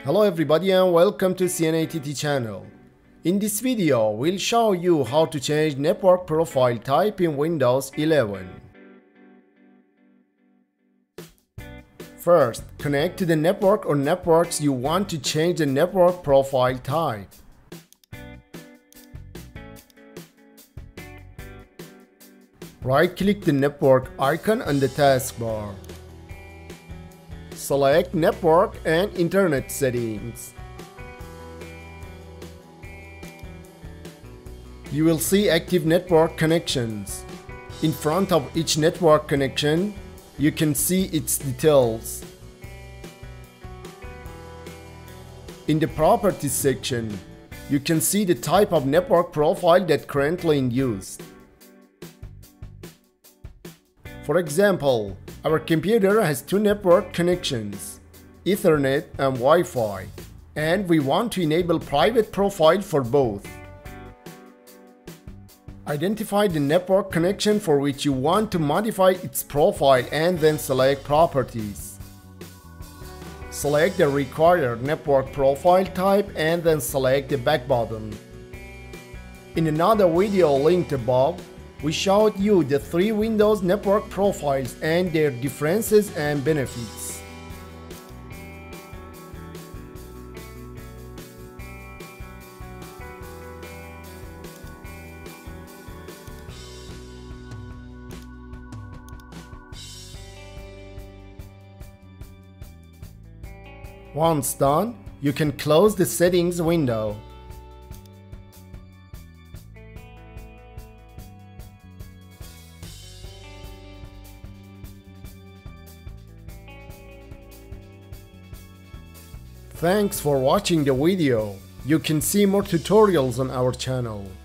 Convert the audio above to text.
Hello everybody and welcome to CNATT channel. In this video, we'll show you how to change network profile type in Windows 11. First, connect to the network or networks you want to change the network profile type. Right-click the network icon on the taskbar. Select Network and Internet Settings. You will see active network connections. In front of each network connection, you can see its details. In the Properties section, you can see the type of network profile that currently in use. For example, our computer has two network connections, Ethernet and Wi-Fi, and we want to enable private profile for both. Identify the network connection for which you want to modify its profile and then select Properties. Select the required network profile type and then select the back button. In another video linked above, we showed you the 3 Windows network profiles and their differences and benefits. Once done, you can close the settings window. Thanks for watching the video. You can see more tutorials on our channel.